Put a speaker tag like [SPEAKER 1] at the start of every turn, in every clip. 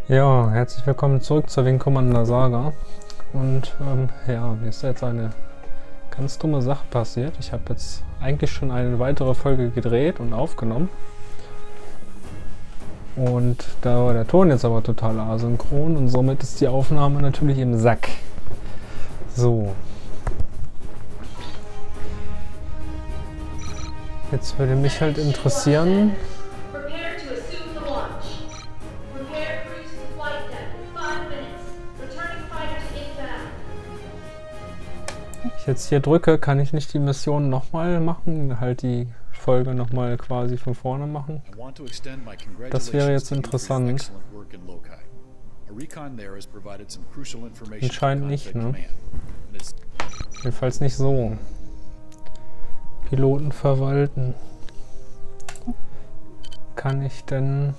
[SPEAKER 1] Ja, herzlich willkommen zurück zur Wing Commander Saga. Und ja, mir ist jetzt eine ganz dumme Sache passiert. Ich habe jetzt eigentlich schon eine weitere Folge gedreht und aufgenommen. Und da war der Ton jetzt aber total asynchron und somit ist die Aufnahme natürlich im Sack. So. Jetzt würde mich halt interessieren, ich jetzt hier drücke, kann ich nicht die Mission nochmal machen, halt die Folge nochmal quasi von vorne machen. Das wäre jetzt interessant. Anscheinend nicht, ne? Jedenfalls nicht so. Piloten verwalten. Kann ich denn...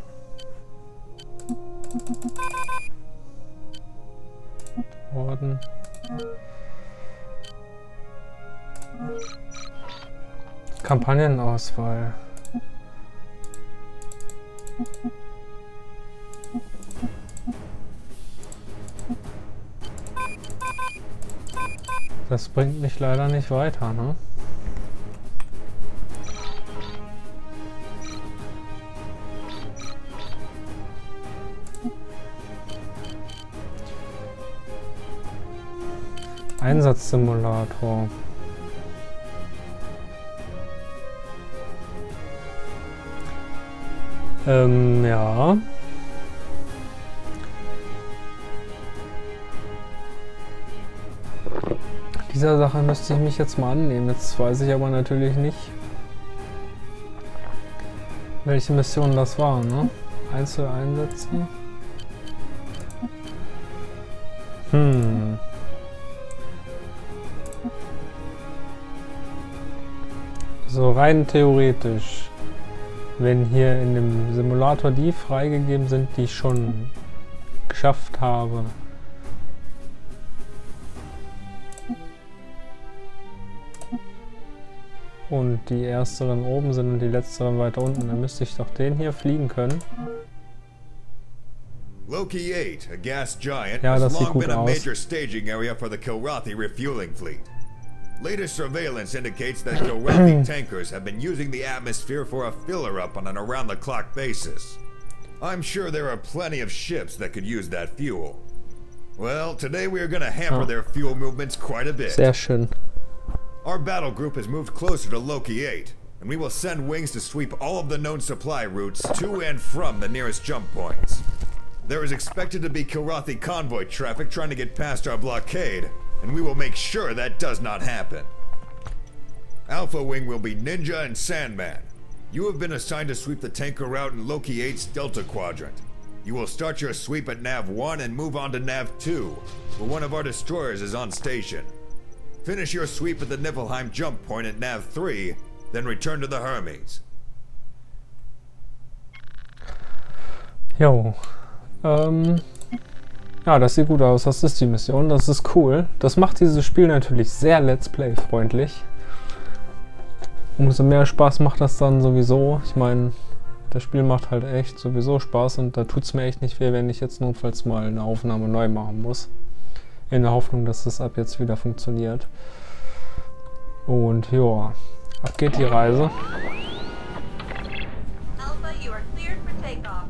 [SPEAKER 1] Orden... Kampagnenauswahl. Das bringt mich leider nicht weiter, ne? Einsatzsimulator. Ja. Dieser Sache müsste ich mich jetzt mal annehmen. Jetzt weiß ich aber natürlich nicht, welche Mission das war, ne? Einzeleinsätze. So rein theoretisch. Wenn hier in dem Simulator die freigegeben sind, die ich schon geschafft habe. Und die ersteren oben sind und die letzteren weiter unten, dann müsste ich doch den hier fliegen können.
[SPEAKER 2] Loki 8, a gas giant,
[SPEAKER 1] Ja, das
[SPEAKER 2] has
[SPEAKER 1] sieht
[SPEAKER 2] long
[SPEAKER 1] gut
[SPEAKER 2] been a
[SPEAKER 1] aus.
[SPEAKER 2] major staging area for the Kilrathi refueling fleet. Latest surveillance indicates that Kilrathi tankers have been using the atmosphere for a filler-up on an around-the-clock basis. I'm sure there are plenty of ships that could use that fuel. Well, today we are going to hamper their fuel movements quite a bit.
[SPEAKER 1] Sehr schön.
[SPEAKER 2] Our battle group has moved closer to Loki 8, and we will send wings to sweep all of the known supply routes to and from the nearest jump points. There is expected to be Kilrathi convoy traffic trying to get past our blockade, and we will make sure that does not happen. Alpha Wing will be Ninja and Sandman. You have been assigned to sweep the tanker route in Loki 8's Delta Quadrant. You will start your sweep at Nav 1 and move on to Nav 2, where one of our destroyers is on station. Finish your sweep at the Niflheim jump point at Nav 3, then return to the Hermes.
[SPEAKER 1] Jo. Ja, das sieht gut aus. Das ist die Mission. Das ist cool. Das macht dieses Spiel natürlich sehr Let's Play-freundlich. Umso mehr Spaß macht das dann sowieso. Ich meine, das Spiel macht halt echt sowieso Spaß und da tut es mir echt nicht weh, wenn ich jetzt notfalls mal eine Aufnahme neu machen muss. In der Hoffnung, dass das ab jetzt wieder funktioniert. Und ja, ab geht die Reise.
[SPEAKER 3] Alpha, you are cleared for takeoff.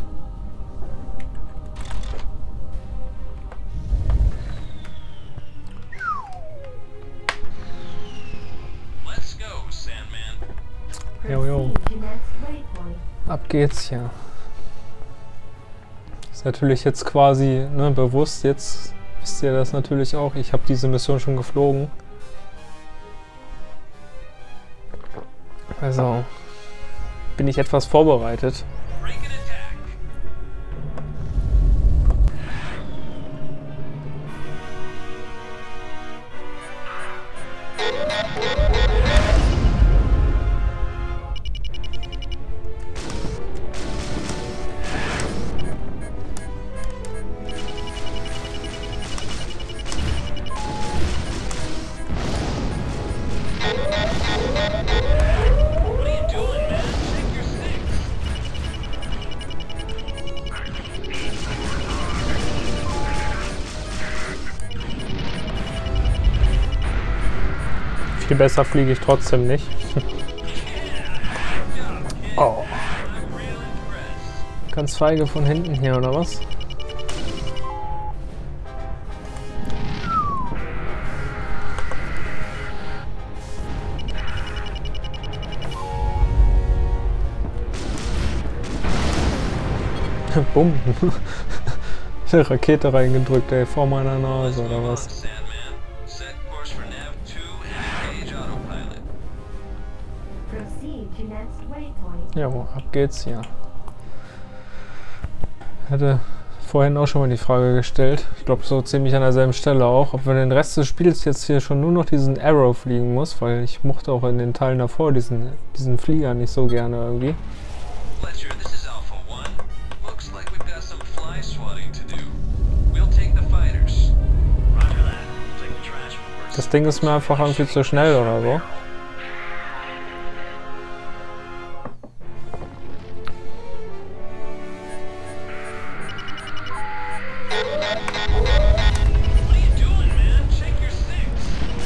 [SPEAKER 4] Let's go, Sandman.
[SPEAKER 1] Jo. Ab geht's hier. Ist natürlich jetzt quasi bewusst, jetzt wisst ihr das natürlich auch. Ich habe diese Mission schon geflogen. Also bin ich etwas vorbereitet.
[SPEAKER 4] Break an attack.
[SPEAKER 1] Viel besser fliege ich trotzdem nicht. Oh. Ganz feige von hinten hier, oder was? Bumm. Eine Rakete reingedrückt, ey, vor meiner Nase, oder was?
[SPEAKER 4] Sandman. Set course for Nav 2 and engage autopilot.
[SPEAKER 5] Proceed to next waypoint.
[SPEAKER 1] Jo, ab geht's hier. Hätte vorhin auch schon mal die Frage gestellt, ich glaube so ziemlich an derselben Stelle auch, ob wir den Rest des Spiels jetzt hier schon nur noch diesen Arrow fliegen muss, weil ich mochte auch in den Teilen davor diesen Flieger nicht so gerne irgendwie.
[SPEAKER 4] Fletcher, this is Alpha 1. Looks like we've got some fly swatting to do. We'll take the fighters. Roger that. Take the trash reports.
[SPEAKER 1] Das Ding ist mir einfach irgendwie zu schnell oder so.
[SPEAKER 4] What are you doing, man? Check your six.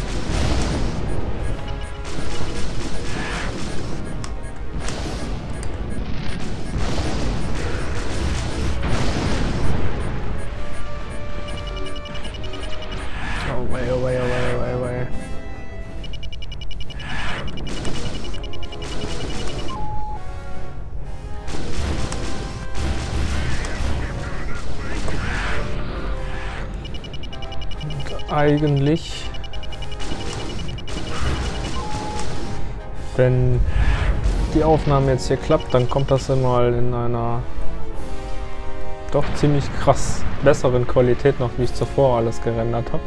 [SPEAKER 1] Oh wei, oh wei, oh wei, oh wei, oh wei. Und eigentlich, wenn die Aufnahme jetzt hier klappt, dann kommt das dann mal in einer doch ziemlich krass besseren Qualität noch, wie ich zuvor alles gerendert habe.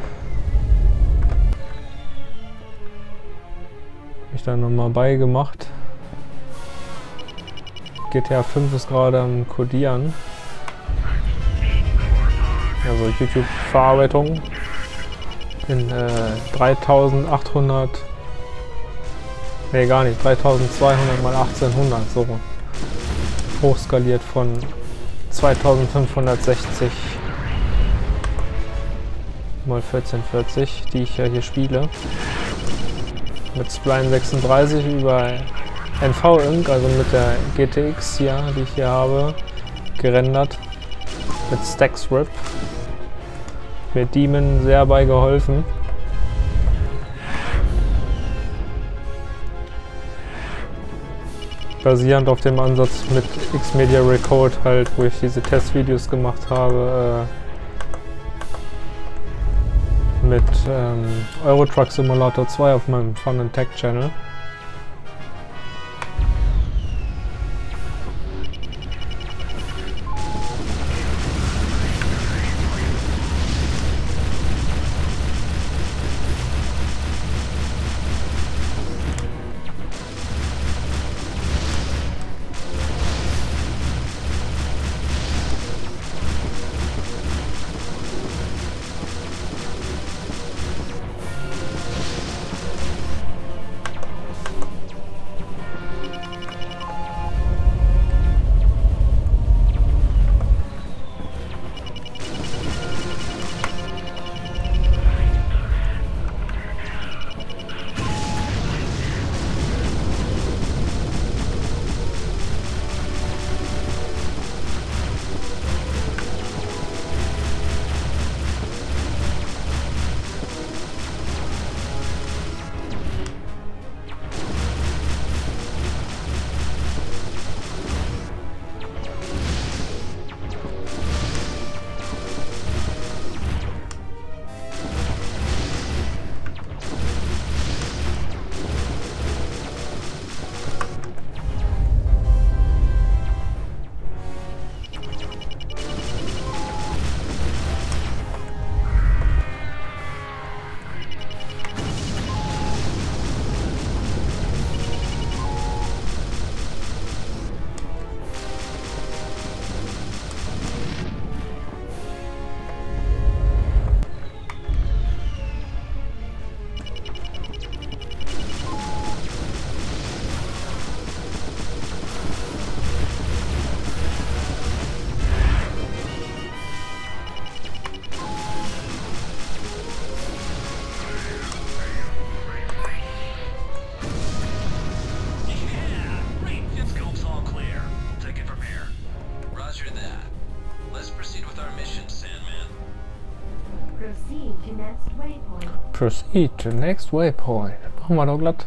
[SPEAKER 1] Ich dann nochmal beigemacht. GTA 5 ist gerade am Codieren. Also YouTube-Verarbeitung in 3800, nee gar nicht, 3200 mal 1800, so hochskaliert von 2560 mal 1440, die ich ja hier spiele. Mit Spline 36 über NVENC, also mit der GTX hier, die ich hier habe, gerendert. Mit StackSrip. Mir Demon sehr bei geholfen. Basierend auf dem Ansatz mit Xmedia Recode halt, wo ich diese Testvideos gemacht habe, mit Euro Truck Simulator 2 auf meinem Fun & Tech Channel.
[SPEAKER 5] Proceed to next waypoint.
[SPEAKER 1] Proceed to next waypoint. Machen wir doch glatt.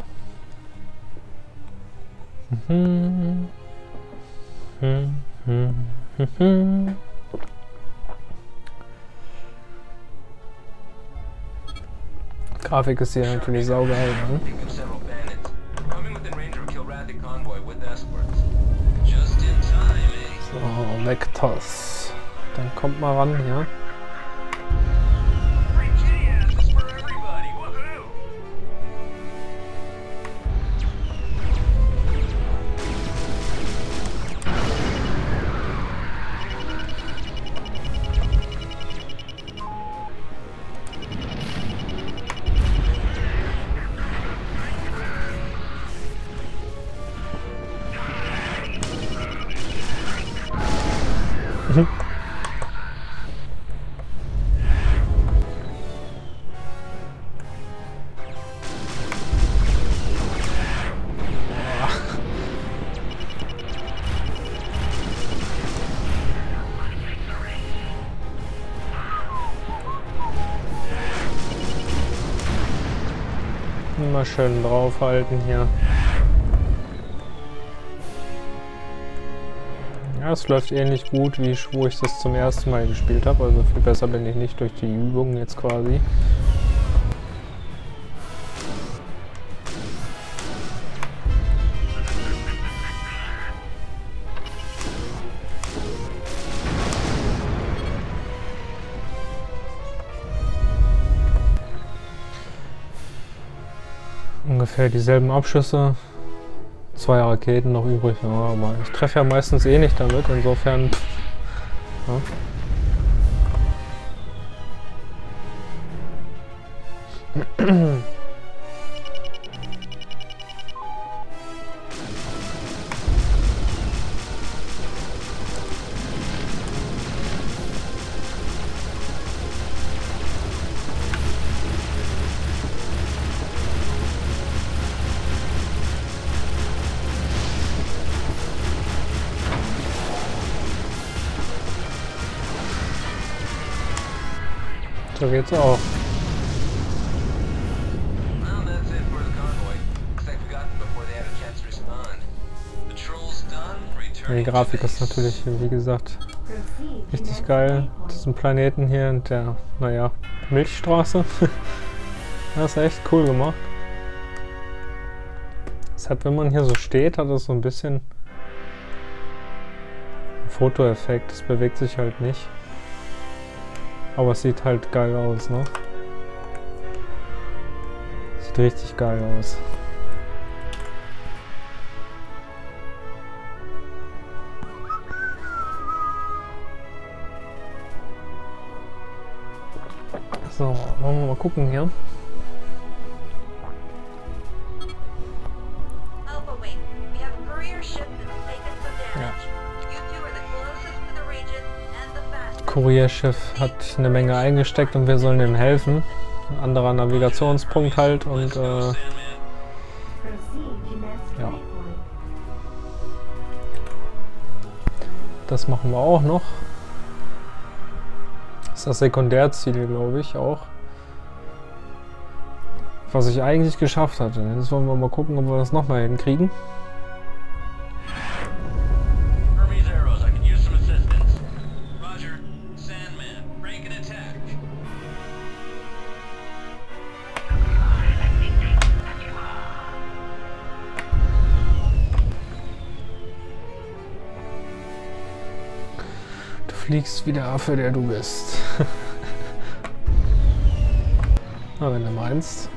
[SPEAKER 1] Grafik ist hier natürlich saugeil, ne?
[SPEAKER 4] Picking up several bandits. Coming within range of a Kilrathi convoy with escorts. Just in time, eh?
[SPEAKER 1] So, Vectors. Dann kommt mal ran hier.
[SPEAKER 4] Free kitty asses for everybody. Woohoo!
[SPEAKER 1] Immer schön draufhalten hier. Ja, es läuft ähnlich gut, wie wo ich das zum ersten Mal gespielt habe. Also viel besser bin ich nicht durch die Übungen jetzt quasi. Ungefähr dieselben Abschüsse, 2 Raketen noch übrig, ja, aber ich treffe ja meistens eh nicht damit, insofern ja. So geht's auch.
[SPEAKER 4] Well, that's it for the convoy. Looks like we got them before they had a chance to respond. The troll's done.
[SPEAKER 1] Die
[SPEAKER 4] Returning to
[SPEAKER 1] Grafik ist
[SPEAKER 4] base.
[SPEAKER 1] natürlich, wie gesagt,
[SPEAKER 5] Proceed to
[SPEAKER 1] richtig
[SPEAKER 5] next
[SPEAKER 1] geil.
[SPEAKER 5] waypoint.
[SPEAKER 1] Diesen Planeten hier und der, naja, Milchstraße. Das ist echt cool gemacht. Es hat, wenn man hier so steht, hat es so ein bisschen einen Fotoeffekt. Es bewegt sich halt nicht. Aber es sieht halt geil aus, ne? Sieht richtig geil aus. So, wollen wir mal gucken hier.
[SPEAKER 3] Alpha Wing, we have a courier ship that's taken some
[SPEAKER 1] Ja.
[SPEAKER 3] damage. You two are the closest to the region and the fastest.
[SPEAKER 1] Kurierschiff hat eine Menge eingesteckt und wir sollen ihm helfen. Ein anderer Navigationspunkt halt und
[SPEAKER 5] Proceed to next
[SPEAKER 1] Ja.
[SPEAKER 5] waypoint.
[SPEAKER 1] das machen wir auch noch. Das ist das Sekundärziel, glaube ich, auch. Was ich eigentlich geschafft hatte. Jetzt wollen wir mal gucken, ob wir das nochmal hinkriegen.
[SPEAKER 4] Hermes arrows, I could use some assistance. Roger. Sandman, break and attack.
[SPEAKER 1] Du fliegst wie der Affe, der du bist. Na, wenn du meinst.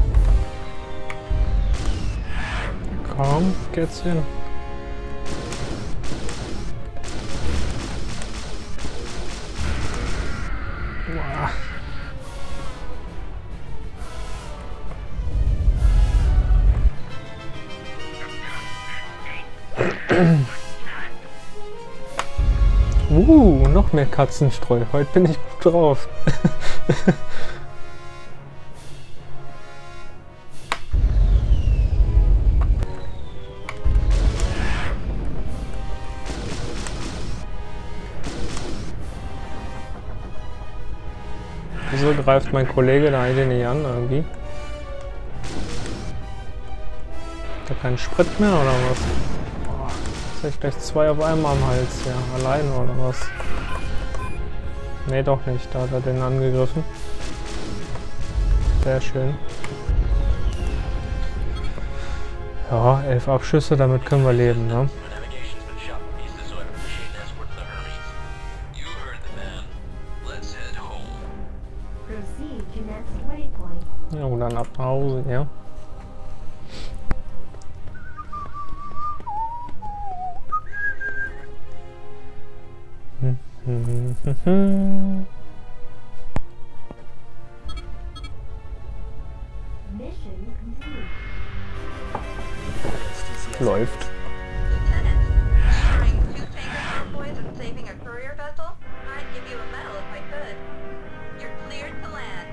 [SPEAKER 1] Komm, Kätzchen. Noch mehr Katzenstreu. Heute bin ich gut drauf. Wieso greift mein Kollege da eigentlich nicht an irgendwie? Hat er keinen Sprit mehr oder was? Boah, jetzt hab ich gleich 2 auf einmal am Hals, ja, alleine oder was? Nee, doch nicht, da hat er den angegriffen. Sehr schön. Ja, 11 Abschüsse, damit können wir leben, ne?
[SPEAKER 5] Proceed to next waypoint.
[SPEAKER 1] Ja, und dann ab nach Hause, ja.
[SPEAKER 5] Mission complete.
[SPEAKER 1] Läuft.
[SPEAKER 3] Lieutenant, destroying 2 tanker convoys and saving a courier vessel? I'd give you a medal if I could. You're cleared to land.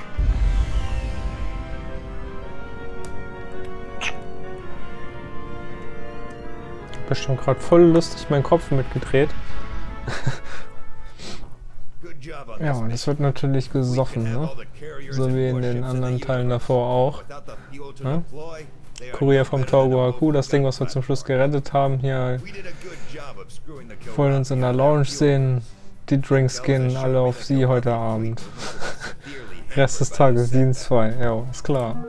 [SPEAKER 1] Bestimmt gerade voll lustig meinen Kopf mitgedreht.
[SPEAKER 2] Good job on
[SPEAKER 1] Ja,
[SPEAKER 2] this
[SPEAKER 1] und es wird natürlich gesoffen, ne? So wie in den anderen Teilen davor auch. Ja? Kurier vom Taugohaku, das Ding, was wir zum Schluss gerettet haben, hier wollen uns in der Lounge sehen. Die Drinks gehen alle auf sie heute Abend. Rest des Tages Dienst 2, ja, ist klar.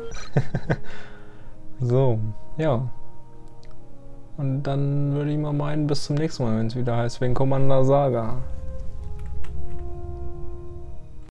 [SPEAKER 1] So, ja. Und dann würde ich mal meinen, bis zum nächsten Mal, wenn es wieder heißt, wegen Commander Saga.